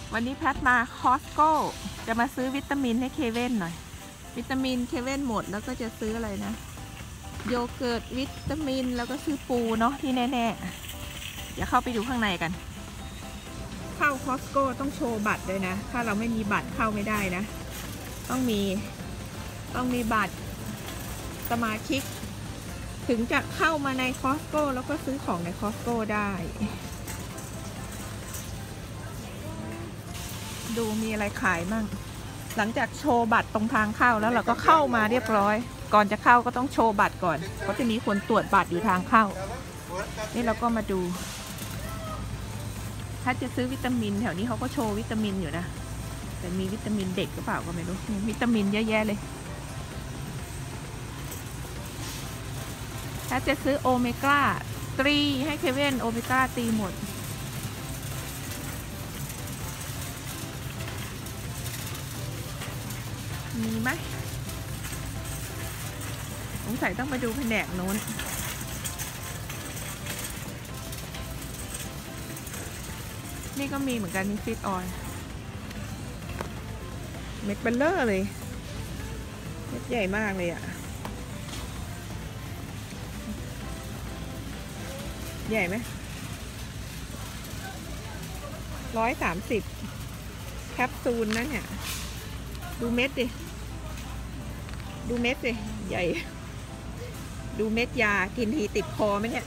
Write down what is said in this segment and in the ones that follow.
วันนี้แพทมาคอสโก้จะมาซื้อวิตามินให้เคเว่นหน่อยวิตามินเคเว่นหมดแล้วก็จะซื้ออะไรนะโยเกิร์ตวิตามินแล้วก็ซื้อปูเนาะที่แน่ๆเดี๋ยวเข้าไปดูข้างในกันเข้าคอสโก้ต้องโชว์บัตรด้วยนะถ้าเราไม่มีบัตรเข้าไม่ได้นะต้องมีบัตรสมาชิกถึงจะเข้ามาในคอสโก้แล้วก็ซื้อของในคอสโก้ได้ดูมีอะไรขายมั่งหลังจากโชว์บัตรตรงทางเข้าแล้วเราก็เข้ามาเรียบร้อยก่อนจะเข้าก็ต้องโชว์บัตรก่อนเพราะจะมีคนตรวจบัตรอยู่ทางเข้านี่เราก็มาดูถ้าจะซื้อวิตามินแถวนี้เขาก็โชว์วิตามินอยู่นะแต่มีวิตามินเด็กหรือเปล่าก็ไม่รู้วิตามินเยอะแยะเลยถ้าจะซื้อโอเมก้า3ให้เคเว่นโอเมก้า3หมดมีไหมสงสัยต้องไปดูแผนกโน้นนี่ก็มีเหมือนกันมีฟิตออยล์เม็ดเบลเลอร์เลยเม็ดใหญ่มากเลยอะใหญ่ไหม130แคปซูลนะเนี่ยดูเม็ดดิดูเม็ดสิใหญ่ดูเม็ดยากินทีติดคอไหมเนี่ย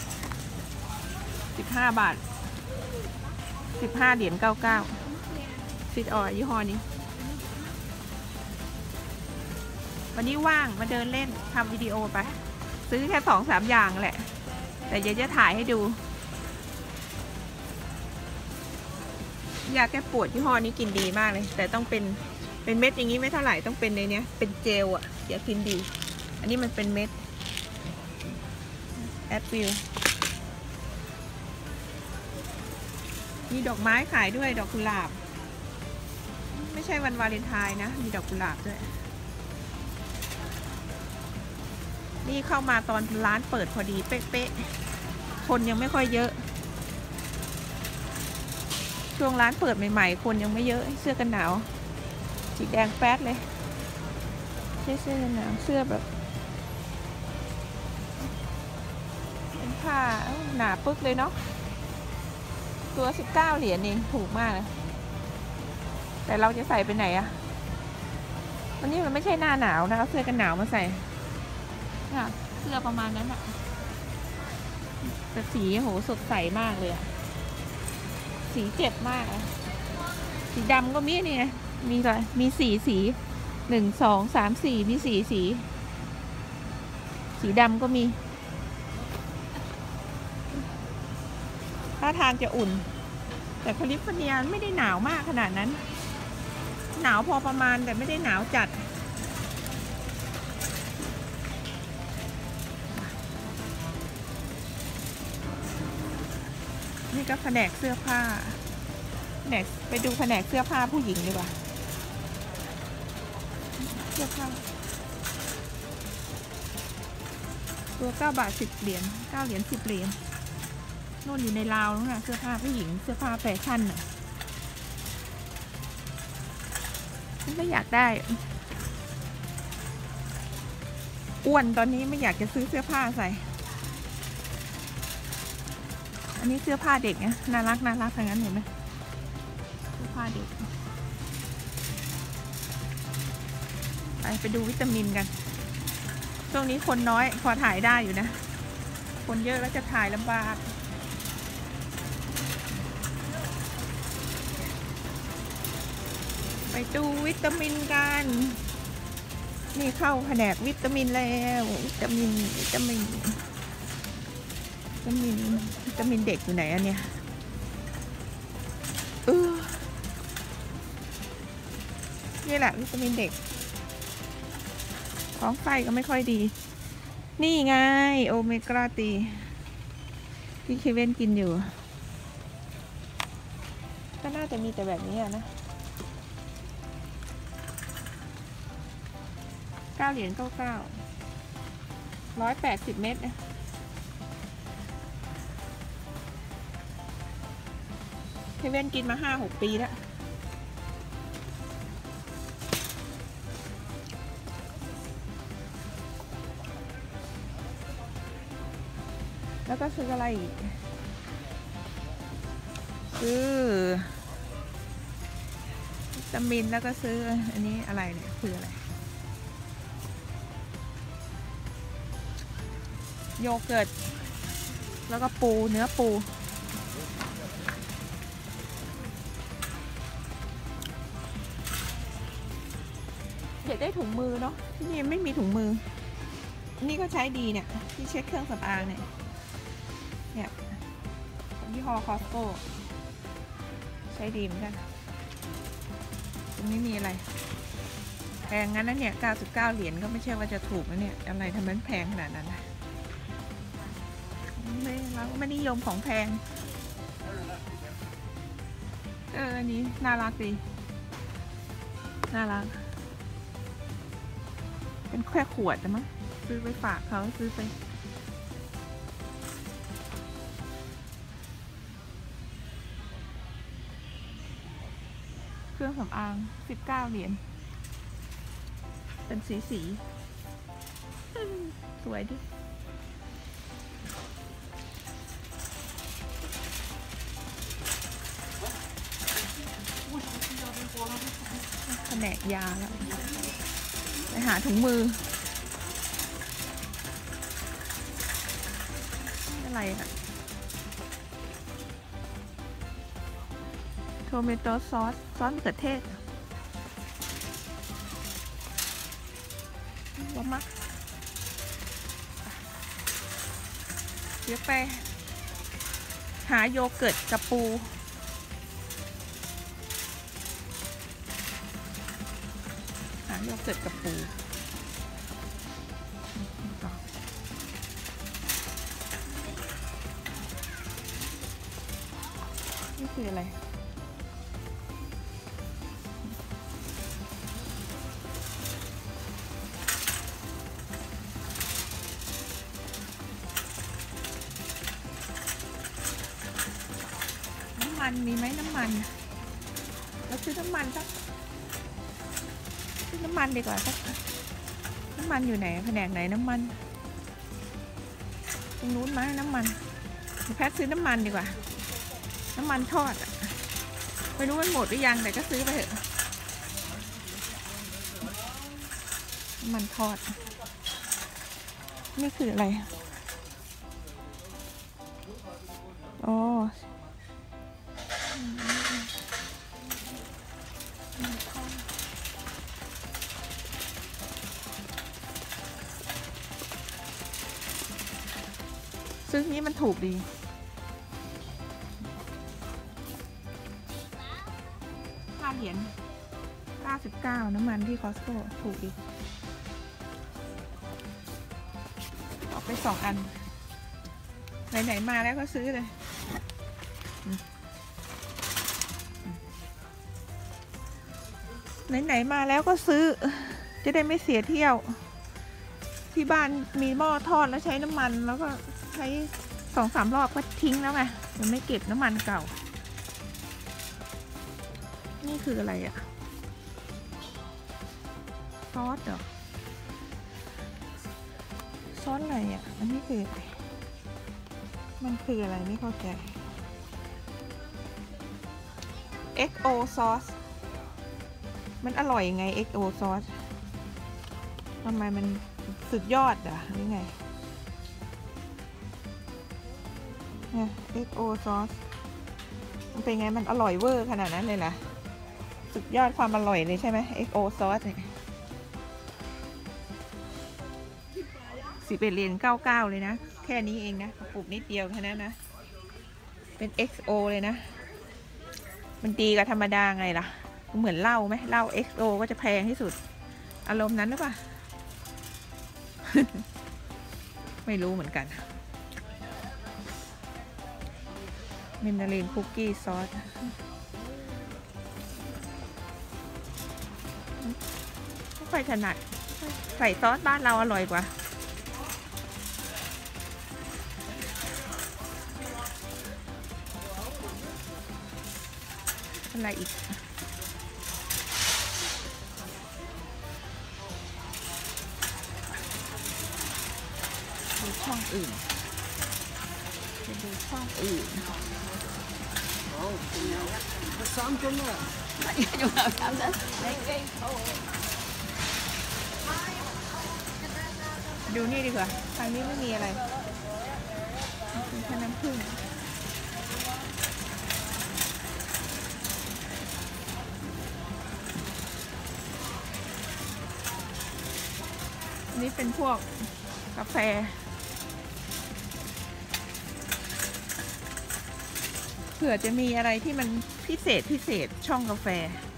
15 บาท15 เหรียญ99ฟิตออยล์ยี่ห้อนี้วันนี้ว่างมาเดินเล่นทำวิดีโอไปซื้อแค่2-3 อย่างแหละแต่เดี๋ยวจะถ่ายให้ดูยาแก้ปวดยี่ห้อนี้กินดีมากเลยแต่ต้องเป็นเม็ดอย่างนี้ไม่เท่าไหร่ต้องเป็นในเนี้ยเป็นเจลอะอย่ากินดีอันนี้มันเป็นเม็ดแอปเปิลมีดอกไม้ขายด้วยดอกกุหลาบไม่ใช่วันวาเลนไทน์นะมีดอกกุหลาบด้วยนี่เข้ามาตอนร้านเปิดพอดีเป๊ะๆคนยังไม่ค่อยเยอะช่วงร้านเปิดใหม่ๆคนยังไม่เยอะเสื้อกันหนาวสีแดงแป๊ดเลยใช่เสื้อกันหนาวเสื้อแบบเป็นผ้าหนาปึ๊กเลยเนาะตัว19 เหรียญเองถูกมากนะแต่เราจะใส่ไปไหนอะวันนี้มันไม่ใช่หน้าหนาวนะเอาเสื้อกันหนาวมาใส่ค่ะเสื้อประมาณนั้นอะแต่สีโหสดใสมากเลยอะสีเจ็บมากอะสีดำก็มีนี่ไงมีอะไรมีสี1 2 3 4มีสีดำก็มีท่าทางจะอุ่นแต่แคลิฟอร์เนียไม่ได้หนาวมากขนาดนั้นหนาวพอประมาณแต่ไม่ได้หนาวจัดนี่ก็แผนกเสื้อผ้าไปดูแผนกเสื้อผ้าผู้หญิงดีกว่าเสื้อผ้าตัว9 บาท 10 เหรียญ9 เหรียญ 10 เหรียญโน่นอยู่ในราวนู้นนะเสื้อผ้าผู้หญิงเสื้อผ้าแฟชั่นน่ะไม่อยากได้อ้วนตอนนี้ไม่อยากจะซื้อเสื้อผ้าใส่อันนี้เสื้อผ้าเด็กนะน่ารักทั้งนั้นเห็นไหมเสื้อผ้าเด็กไปดูวิตามินกันช่วงนี้คนน้อยพอถ่ายได้อยู่นะคนเยอะแล้วจะถ่ายลำบากไปดูวิตามินกันนี่เข้าแผนกวิตามินแล้ววิตามินเด็กอยู่ไหนอันเนี้ยนี่แหละวิตามินเด็กท้องไส้ก็ไม่ค่อยดีนี่ไงโอเมก้า3ที่เคเว่นกินอยู่ก็น่าจะมีแต่แบบนี้นะ9 เหรียญ 99 180 เม็ดนะเคเว่นกินมา5-6 ปีแล้วแล้วก็ซื้ออะไรอีกซื้อวิตามินแล้วก็ซื้ออันนี้อะไรเนี่ยคืออะไรโยเกิร์ตแล้วก็ปูเนื้อปูอยากได้ถุงมือเนาะที่นี่ไม่มีถุงมือนี่ก็ใช้ดีเนี่ยที่เช็คเครื่องสำอางเนี่ยยี่ห้อคอสโก้ใช้ดีเหมือนกันตรงนี้มีอะไรแพงงั้นนะเนี่ย99 เหรียญก็ไม่ใช่ว่าจะถูกนะเนี่ยอะไรทำไมแพงขนาดนั้นนะเราไม่นิยมของแพงอันนี้น่ารักดีน่ารักเป็นแค่ขวดนะมั้งซื้อไปฝากเขาซื้อไปเครื่องสำอาง19 เหรียญเป็นสีสวยดิแผนกยาแล้วไปหาถุงมืออะไรอะโทเมโตซอสมะเขือเทศว้ามักเดี๋ยวไปหาโยเกิร์ตกับปูโยเกิร์ตกับปูนี่คืออะไรน้ำมันมีไหมน้ำมันเราซื้อน้ำมันสักน้ำมันดีกว่าสักน้ำมันอยู่ไหนแผนกไหนน้ำมันตรงนู้นมั้ยน้ำมันแพทซื้อน้ำมันดีกว่าน้ำมันทอดไม่รู้มันหมดหรือยังแต่ก็ซื้อไปเถอะน้ำมันทอดนี่คืออะไรอ๋อซื้อนี้มันถูกดี5 เหรียญ99น้ำมันที่คอสโก้ถูกดีเอาไป2 อันไหนๆมาแล้วก็ซื้อเลยไหนๆมาแล้วก็ซื้อจะได้ไม่เสียเที่ยวที่บ้านมีหม้อทอดแล้วใช้น้ำมันแล้วก็ใช้2-3 รอบก็ทิ้งแล้วไงมันไม่เก็บน้ำมันเก่านี่คืออะไรอะซอสเหรอซอสอะไรอะอันนี้คือมันคืออะไรไม่เข้าใจ XO ซอสมันอร่อยยังไง XO ซอสทำไมมันสุดยอดอ่ะหรือไงเนี่ย XO ซอสมันเป็นไงมันอร่อยเวอร์ขนาดนั้นเลยล่ะสุดยอดความอร่อยเลยใช่ไหม XO ซอสเนี่ย11 เหรียญ99เลยนะแค่นี้เองนะกระปุกนิดเดียวแค่นั้นนะเป็น XO เลยนะมันดีกับธรรมดาไงล่ะเหมือนเหล้าไหมเหล้า XO ก็จะแพงที่สุดอารมณ์นั้นหรือเปล่า ไม่รู้เหมือนกันมินดารินคุกกี้ซอสไม่ค่อยถนัดใส่ซอสบ้านเราอร่อยกว่าอะไรอีกดูช่องอื่นดูช่องอื่นดูนี่ดีกว่าทางนี้ไม่มีอะไรมีแค่น้ำผึ้งนี่เป็นพวกกาแฟเผื่อจะมีอะไรที่มันพิเศษช่องกาแฟ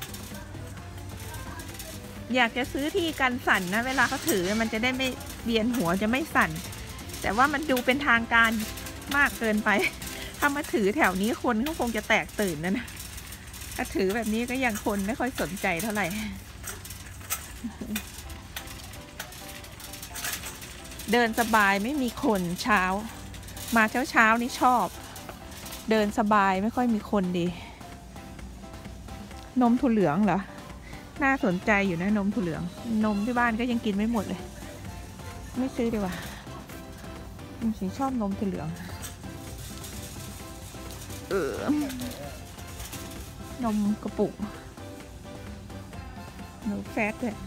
อยากจะซื้อที่กันสั่นนะเวลาเขาถือมันจะได้ไม่เวียนหัวจะไม่สั่นแต่ว่ามันดูเป็นทางการมากเกินไปถ้ามาถือแถวนี้คนเขาคงจะแตกตื่นนะถ้าถือแบบนี้ก็ยังคนไม่ค่อยสนใจเท่าไหร่เดินสบายไม่มีคนเช้ามาเช้านี่ชอบเดินสบายไม่ค่อยมีคนดีนมถั่วเหลืองเหรอน่าสนใจอยู่นะนมถั่วเหลืองนมที่บ้านก็ยังกินไม่หมดเลยไม่ซื้อดีกว่าฉันชอบนมถั่วเหลืองนมกระปุกนมแฟตด้วย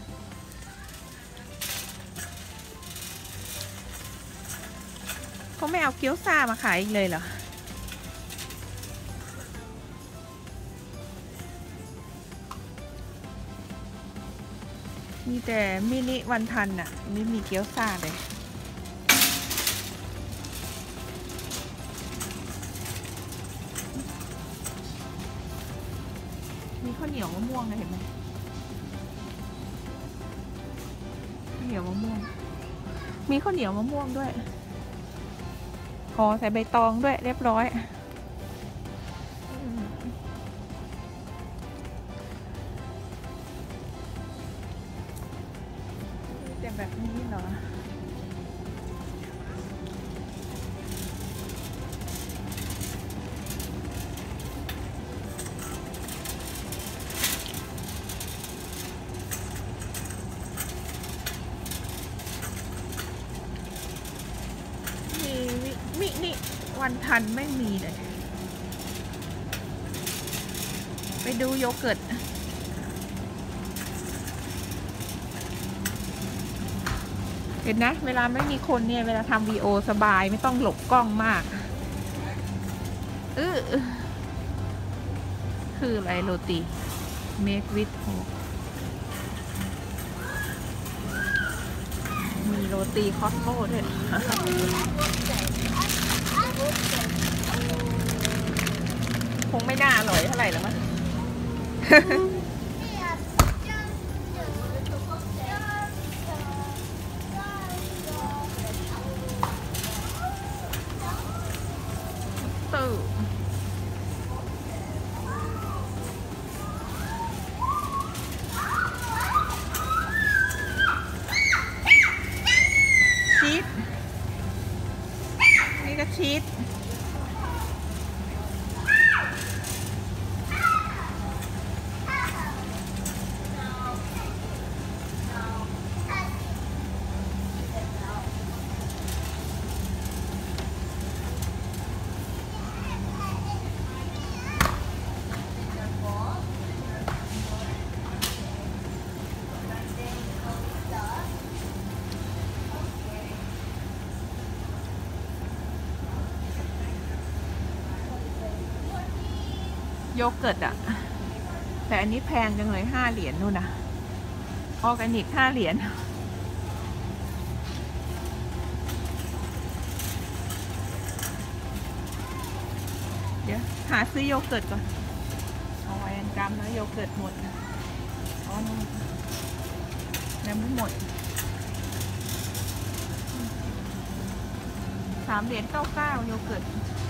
เขาไม่เอาเกี๊ยวซ่ามาขายอีกเลยเหรอมีแต่มินิวันทันอะไม่มีเกี๊ยวซ่าเลยมีข้าวเหนียวมะม่วงนะเห็นไหมข้าวเหนียวมะม่วงมีข้าวเหนียวมะม่วงด้วยห่อใส่ใบตองด้วยเรียบร้อยแต่แบบนี้เหรอมินิวันทันไม่มีเลยไปดูโยเกิร์ตเห็นนะเวลาไม่มีคนเนี่ยเวลาทำวีโอสบายไม่ต้องหลบกล้องมากคืออะไรโรตี make with hope มีโรตีคอสโก้ด้วยคงไม่น่าอร่อยเท่าไหร่แล้วมั้งชีสนี่ก็ชีสโยเกิร์ตอะแต่อันนี้แพงจังเลย5 เหรียญนู่นนะออร์แกนิก5 เหรียญเดี๋ยวหาซื้อโยเกิร์ตก่อนเอาไว้อันกรัมแล้วโยเกิร์ตหมดอ๋อยังไม่หมด3 เหรียญ 99โยเกิร์ต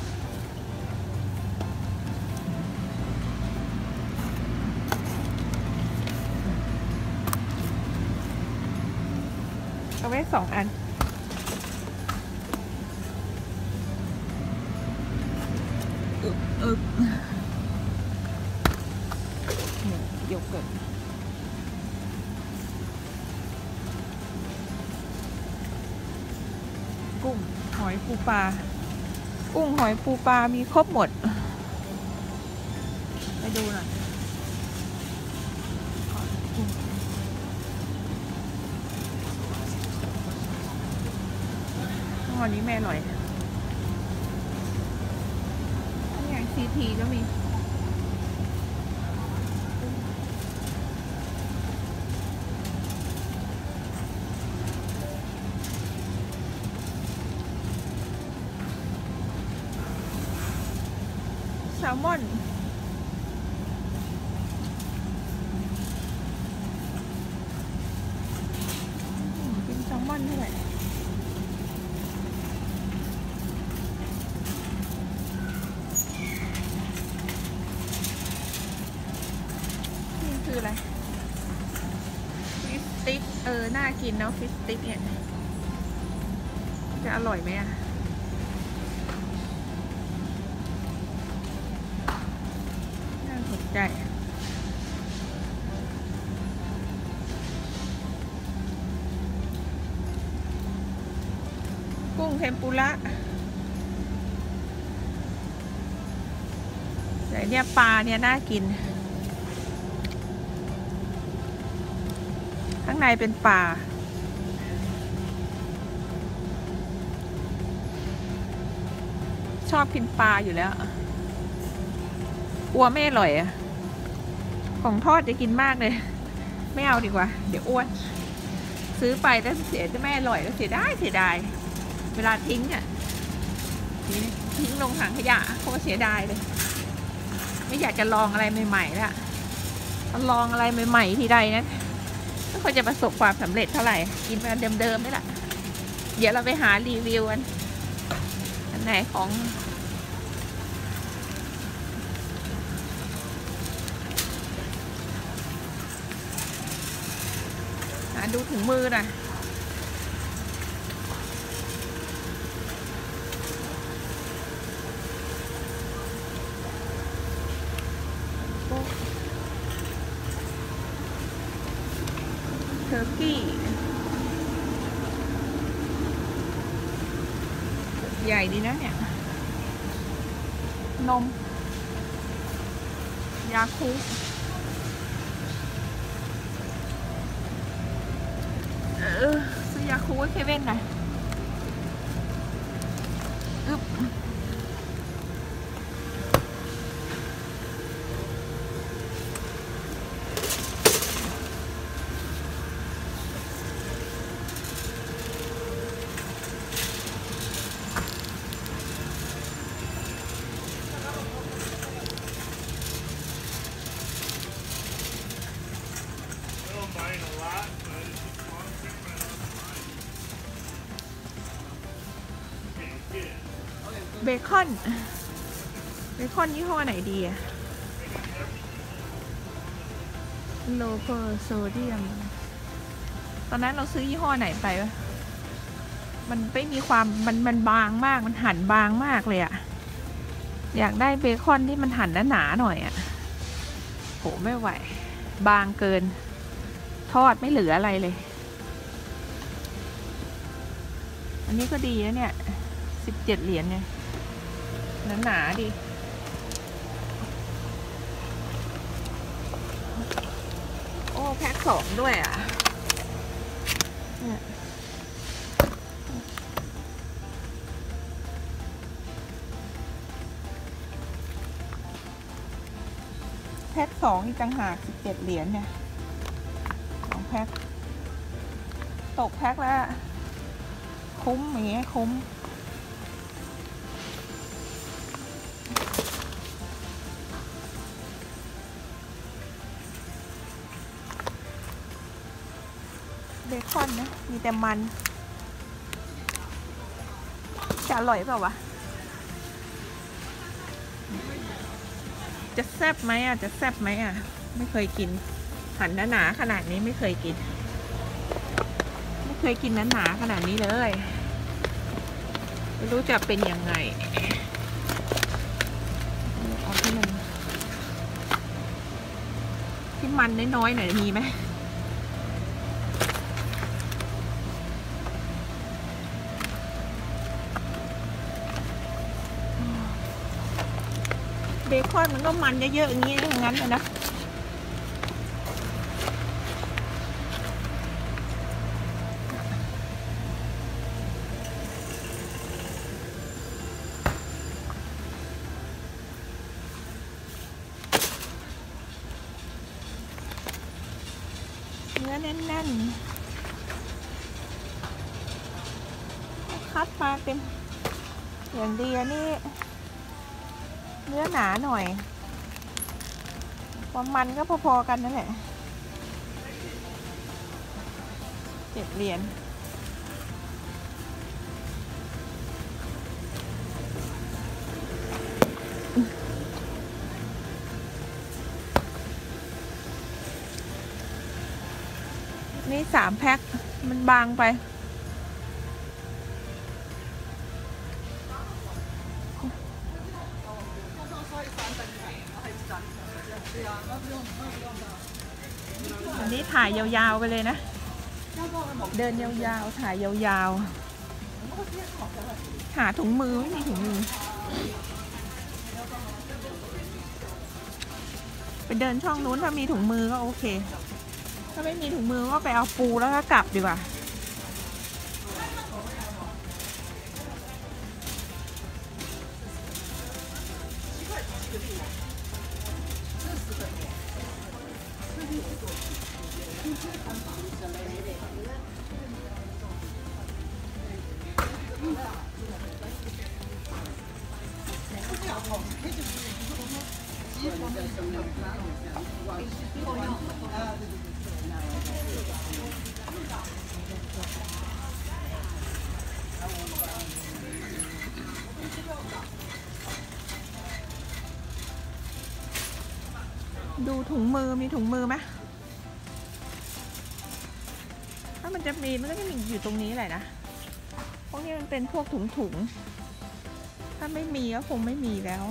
เอาไว้2 อันโยเกิร์ตกุ้งหอยปูปลากุ้งหอยปูปลามีครบหมดไปดูหน่อยอันนี้แม่อร่อยนี่อย่างซีทีก็มีแซลมอนกินแซลมอนเท่าไหร่นี่คืออะไรฟิสสติ๊กน่ากินเนาะฟิสสติ๊กเนี่ยจะอร่อยไหมอะน่าสนใจกุ้งเทมปุระแต่เนี่ยปลาเนี่ยน่ากินข้างในเป็นปลาชอบกินปลาอยู่แล้วกลัวไม่อร่อยอะของทอดจะกินมากเลยไม่เอาดีกว่าเดี๋ยวอ้วนซื้อไปแล้วเสียจะไม่อร่อยแล้วเสียดายเวลาทิ้งอ่ะทิ้งลงถังขยะโคตรเสียดายเลยไม่อยากจะลองอะไรใหม่ๆแล้วลองอะไรใหม่ๆทีใดนะไม่ค่อยจะประสบความสำเร็จเท่าไหร่กินมาเดิมๆนี่แหละเดี๋ยวเราไปหารีวิวอันไหนของดูถึงมือหน่อยเทอร์กี้ใหญ่ดีนะเนี่ยนมยาคูซื้อยาคูให้เคเว่นหน่อยเบคอนยี่ห้อไหนดีอะโลโกโซเดียมตอนนั้นเราซื้อยี่ห้อไหนไปวะมันไม่มีความมันบางมากมันหั่นบางมากเลยอะอยากได้เบคอนที่มันหั่นหนาๆหน่อยอะโหไม่ไหวบางเกินทอดไม่เหลืออะไรเลยอันนี้ก็ดีนะเนี่ย17 เหรียญเนี่ยหนาดีโอ้แพ็ค2ด้วยอ่ะเนี่ยแพ็ค2อีกต่างหาก17 เหรียญเนี่ย2 แพ็คตกแพ็คแล้วคุ้มอย่างเงี้ยคุ้มเบคอนนะมีแต่มันจะอร่อยเปล่าวะจะแซ่บไหมอ่ะจะแซ่บไหมอ่ะไม่เคยกินหั่นหนาๆขนาดนี้ไม่เคยกินหนาๆขนาดนี้เลยไม่รู้จะเป็นยังไงเอาที่มันน้อยๆหน่อยมีไหมเบคอนมันก็มันเยอะๆอย่างนี้อย่างนั้นเลยนะเนื้อแน่นๆคัดมาเต็มอย่างดีอันนี้เนื้อหนาหน่อยความมันก็พอๆกันนั่นแหละ7 เหรียญนี่3 แพ็คมันบางไปอันนี้ถ่ายยาวๆไปเลยนะเดินยาวๆถ่ายยาวๆหาถุงมือไม่มีถุงมือไปเดินช่องนู้นถ้ามีถุงมือก็โอเคถ้าไม่มีถุงมือก็ไปเอาปูแล้วก็กลับดีกว่าดูถุงมือมีถุงมือไหมถ้ามันจะมีมันก็จะมีอยู่ตรงนี้แหละนะพวกนี้มันเป็นพวกถุงถ้าไม่มีก็คงไม่มีแล้ว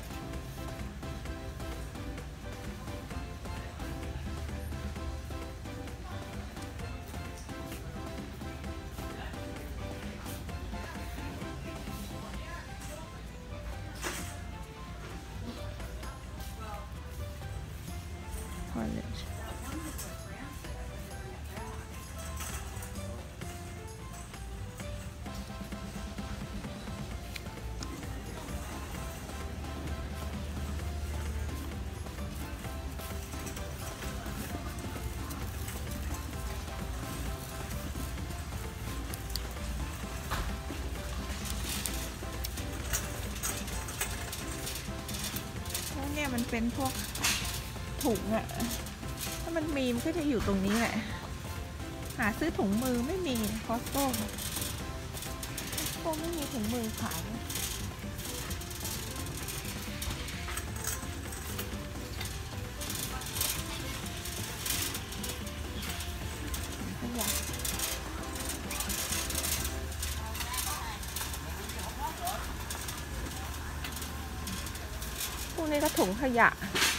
เนี่ยมันเป็นพวกถุงอะถ้ามันมีมันก็จะอยู่ตรงนี้แหละหาซื้อถุงมือไม่มีคอสโต้ไม่มีถุงมือขายพวกนี้ก็ถุงขยะ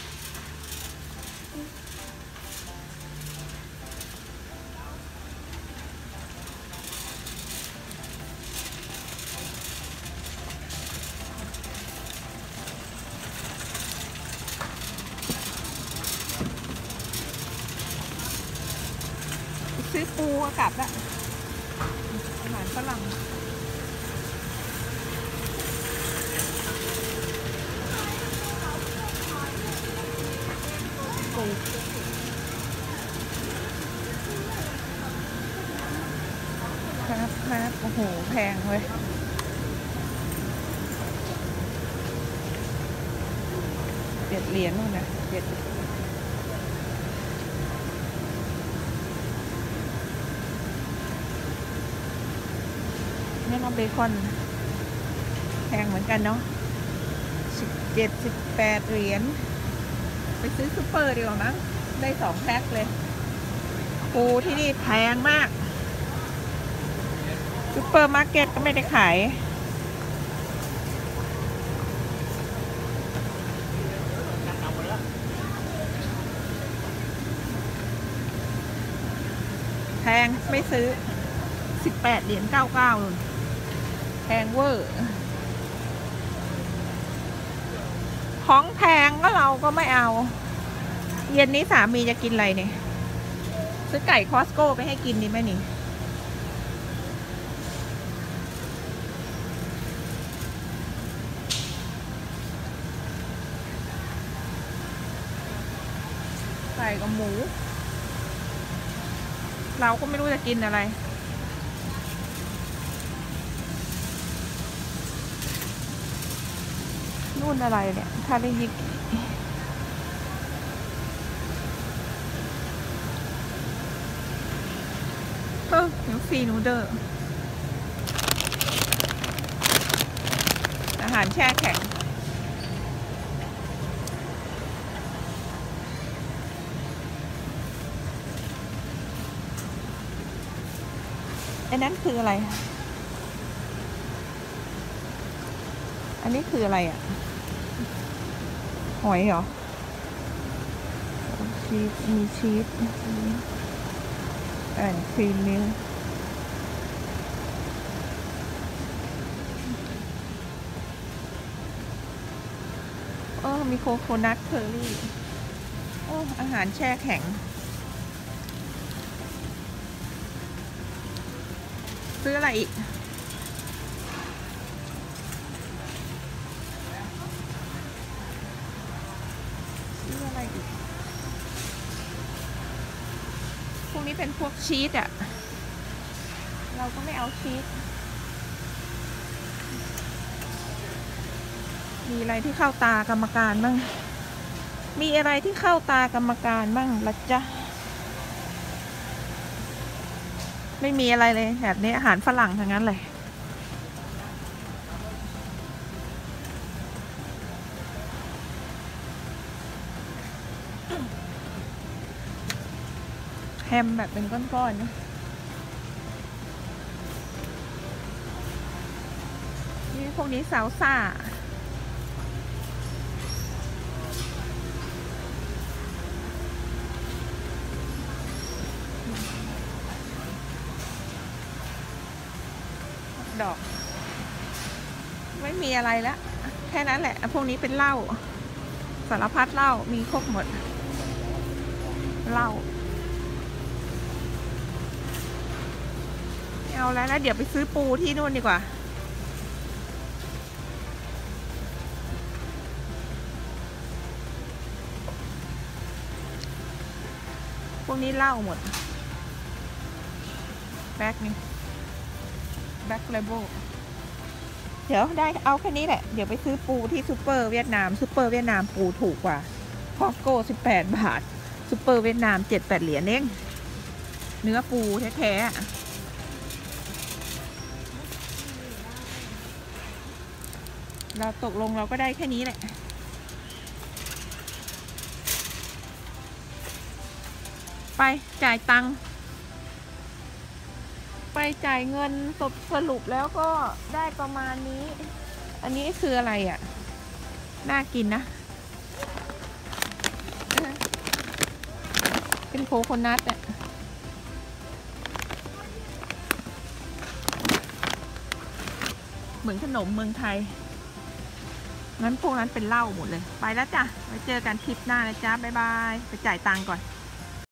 ซื้อปูกลับละอาหารฝรั่งปูครับโอ้โหแพงเลย7 เหรียญนู่นนะ7นี่น้องเบคอนแพงเหมือนกันเนาะ17-18 เหรียญไปซื้อซุปเปอร์ดีกว่ามั้งได้2 แพ็คเลยปูที่นี่แพงมากซุปเปอร์มาร์เก็ตก็ไม่ได้ขายแพงไม่ซื้อ18 เหรียญ 99เลยแพงเวอร์หของแพงก็เราก็ไม่เอา เย็นนี้สามีจะกินอะไรเนี่ยซื้อไก่คอสโก้ไปให้กินดีไหมนี่ไก่กับหมูเราก็ไม่รู้จะกินอะไรนู่นอะไรเนี่ยทาริยิกน้ำฟรีนูเดอร์อาหารแช่แข็งไอ้นั้นคืออะไร อันนี้คืออะไรอ่ะ หอยเหรอ ชีสมีชีสครีมมิลมีโคโคนัทเคอรี่อาหารแช่แข็งซื้ออะไรอีกพวกนี้เป็นพวกชีสอ่ะเราก็ไม่เอาชีสมีอะไรที่เข้าตากรรมการบ้างมีอะไรที่เข้าตากรรมการบ้างล่ะจ๊ะไม่มีอะไรเลยแบบนี้อาหารฝรั่งทั้งนั้นเลยแฮมแบบเป็นก้อนๆนะนี่พวกนี้ซาลซ่าดอกไม่มีอะไรแล้วแค่นั้นแหละพวกนี้เป็นเหล้าสารพัดเหล้ามีครบหมดเหล้าเอาแล้วเดี๋ยวไปซื้อปูที่นู่นดีกว่าพวกนี้เหล้าหมดแบ็คนี่แบ็คเลเบลเดี๋ยวได้เอาแค่นี้แหละเดี๋ยวไปซื้อปูที่ซูเปอร์เวียดนามซูเปอร์เวียดนามปูถูกกว่าคอสโก้18 บาทซูเปอร์เวียดนาม7-8 เหรียญเองเนื้อปูแท้ๆเราตกลงเราก็ได้แค่นี้แหละไปจ่ายตังค์ไปจ่ายเงินสรุปแล้วก็ได้ประมาณนี้อันนี้คืออะไรอ่ะน่ากินนะเป็นโคโคนัทอ่ะเหมือนขนมเมืองไทยงั้นพวกนั้นเป็นเหล้าหมดเลยไปแล้วจ้ะไว้เจอกันคลิปหน้านะจ๊ะบ๊ายบายไปจ่ายตังค์ก่อน